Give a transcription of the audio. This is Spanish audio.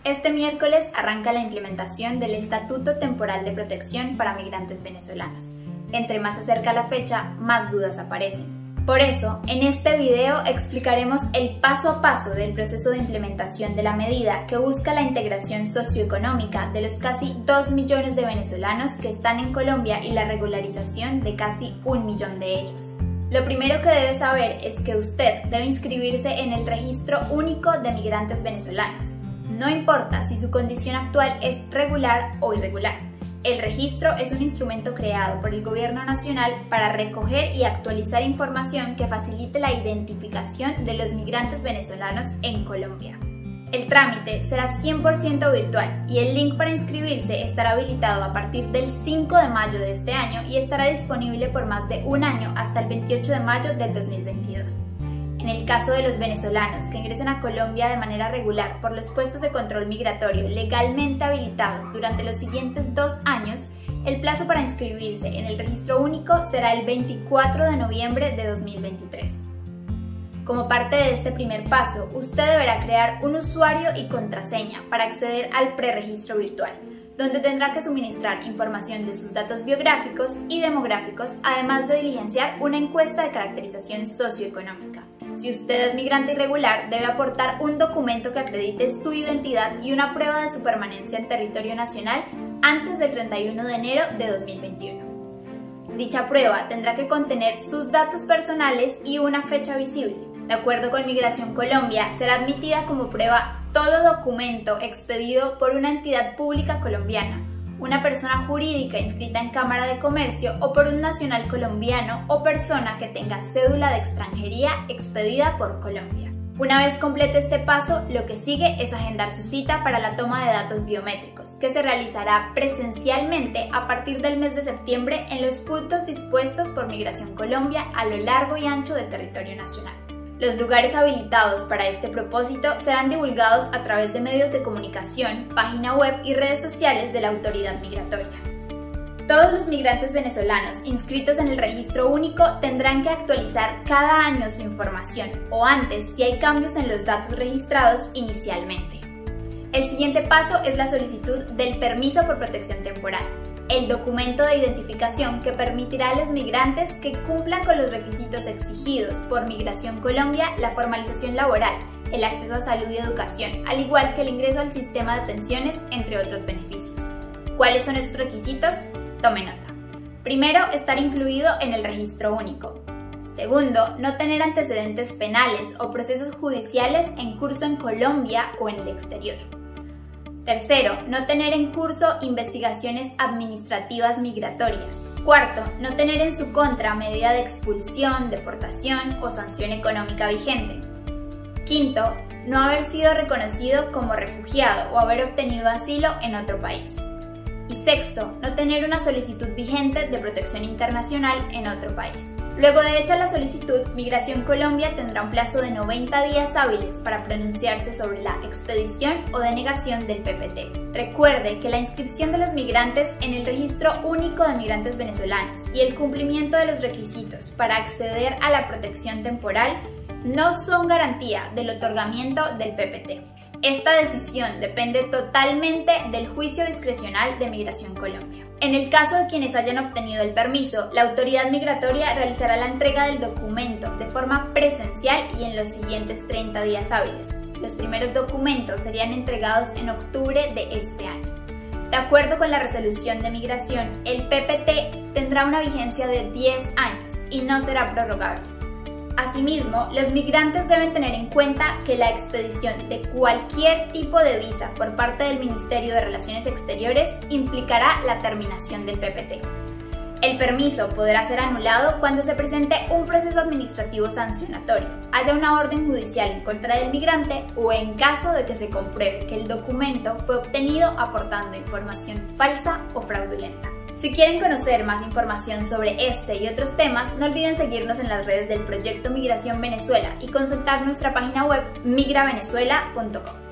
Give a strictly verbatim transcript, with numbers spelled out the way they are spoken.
Este miércoles arranca la implementación del Estatuto Temporal de Protección para Migrantes Venezolanos. Entre más se acerca la fecha, más dudas aparecen. Por eso, en este video explicaremos el paso a paso del proceso de implementación de la medida que busca la integración socioeconómica de los casi dos millones de venezolanos que están en Colombia y la regularización de casi un millón de ellos. Lo primero que debe saber es que usted debe inscribirse en el Registro Único de Migrantes Venezolanos. No importa si su condición actual es regular o irregular. El registro es un instrumento creado por el Gobierno Nacional para recoger y actualizar información que facilite la identificación de los migrantes venezolanos en Colombia. El trámite será cien por ciento virtual y el link para inscribirse estará habilitado a partir del cinco de mayo de este año y estará disponible por más de un año hasta el veintiocho de mayo del dos mil veintidós. En el caso de los venezolanos que ingresen a Colombia de manera regular por los puestos de control migratorio legalmente habilitados durante los siguientes dos años, el plazo para inscribirse en el registro único será el veinticuatro de noviembre de dos mil veintitrés. Como parte de este primer paso, usted deberá crear un usuario y contraseña para acceder al preregistro virtual, donde tendrá que suministrar información de sus datos biográficos y demográficos, además de diligenciar una encuesta de caracterización socioeconómica. Si usted es migrante irregular, debe aportar un documento que acredite su identidad y una prueba de su permanencia en territorio nacional antes del treinta y uno de enero de dos mil veintiuno. Dicha prueba tendrá que contener sus datos personales y una fecha visible. De acuerdo con Migración Colombia, será admitida como prueba todo documento expedido por una entidad pública colombiana, una persona jurídica inscrita en Cámara de Comercio o por un nacional colombiano o persona que tenga cédula de extranjería expedida por Colombia. Una vez complete este paso, lo que sigue es agendar su cita para la toma de datos biométricos, que se realizará presencialmente a partir del mes de septiembre en los puntos dispuestos por Migración Colombia a lo largo y ancho del territorio nacional. Los lugares habilitados para este propósito serán divulgados a través de medios de comunicación, página web y redes sociales de la autoridad migratoria. Todos los migrantes venezolanos inscritos en el registro único tendrán que actualizar cada año su información o antes si hay cambios en los datos registrados inicialmente. El siguiente paso es la solicitud del permiso por protección temporal, el documento de identificación que permitirá a los migrantes que cumplan con los requisitos exigidos por Migración Colombia la formalización laboral, el acceso a salud y educación, al igual que el ingreso al sistema de pensiones, entre otros beneficios. ¿Cuáles son estos requisitos? Tome nota. Primero, estar incluido en el registro único. Segundo, no tener antecedentes penales o procesos judiciales en curso en Colombia o en el exterior. Tercero, no tener en curso investigaciones administrativas migratorias. Cuarto, no tener en su contra medida de expulsión, deportación o sanción económica vigente. Quinto, no haber sido reconocido como refugiado o haber obtenido asilo en otro país. Y sexto, no tener una solicitud vigente de protección internacional en otro país. Luego de hecha la solicitud, Migración Colombia tendrá un plazo de noventa días hábiles para pronunciarse sobre la expedición o denegación del P P T. Recuerde que la inscripción de los migrantes en el Registro Único de Migrantes Venezolanos y el cumplimiento de los requisitos para acceder a la protección temporal no son garantía del otorgamiento del P P T. Esta decisión depende totalmente del juicio discrecional de Migración Colombia. En el caso de quienes hayan obtenido el permiso, la autoridad migratoria realizará la entrega del documento de forma presencial y en los siguientes treinta días hábiles. Los primeros documentos serían entregados en octubre de este año. De acuerdo con la resolución de migración, el P P T tendrá una vigencia de diez años y no será prorrogable. Asimismo, los migrantes deben tener en cuenta que la expedición de cualquier tipo de visa por parte del Ministerio de Relaciones Exteriores implicará la terminación del P P T. El permiso podrá ser anulado cuando se presente un proceso administrativo sancionatorio, haya una orden judicial en contra del migrante o en caso de que se compruebe que el documento fue obtenido aportando información falsa o fraudulenta. Si quieren conocer más información sobre este y otros temas, no olviden seguirnos en las redes del Proyecto Migración Venezuela y consultar nuestra página web migra venezuela punto com.